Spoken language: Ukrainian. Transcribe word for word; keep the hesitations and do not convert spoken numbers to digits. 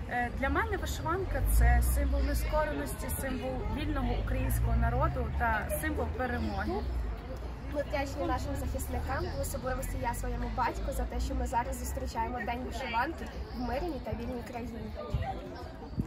Для мене вишиванка – це символ нескореності, символ вільного українського народу та символ перемоги. Ми вдячні нашим захисникам, в особливості я своєму батьку, за те, що ми зараз зустрічаємо День вишиванки в мирній та вільній країні.